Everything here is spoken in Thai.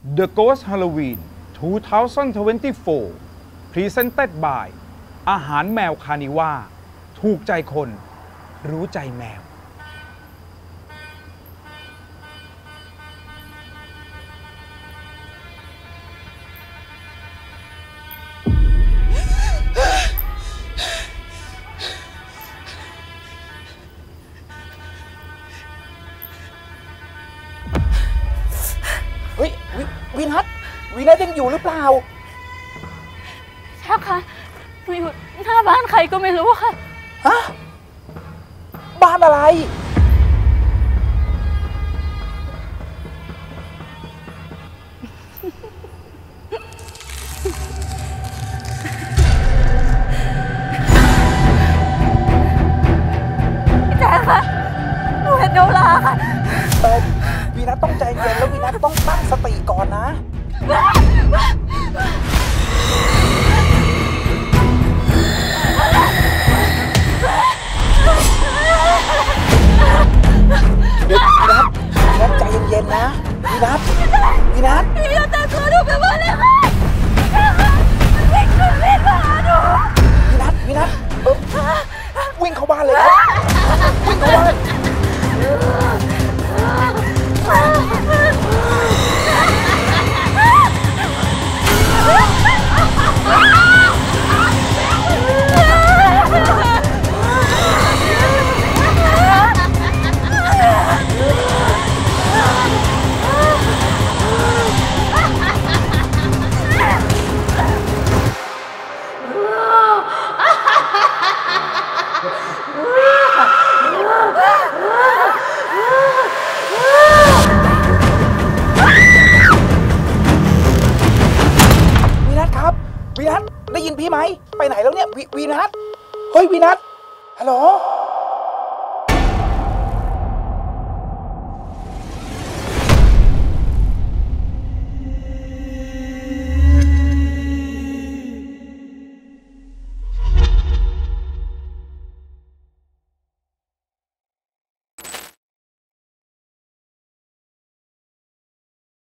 The Ghost Halloween 2024 Presented by อาหารแมวคานิว่าถูกใจคนรู้ใจแมวเฮ้ยวีนัทยังอยู่หรือเปล่าช่างคะหนูอยู่หน้าบ้านใครก็ไม่รู้ค่ะฮะบ้านอะไรพี่แจ๊คคะหนูเห็นโนราค่ะวีนัทต้องใจเย็นแล้ววีนัทต้องตั้งสติก่อนนะวีนัทใจเย็นๆนะวีนัทพี่อย่าแต่งตัวหนูไปบ้านเลยค่ะวิ่งมาหาหนูวีนัทวิ่งเข้าบ้านเลยครับวิ่งเข้าบ้านวีนัทได้ยินพี่ไหมไปไหนแล้วเนี่ยวีนัทเฮ้ยวีนัทฮัลโหล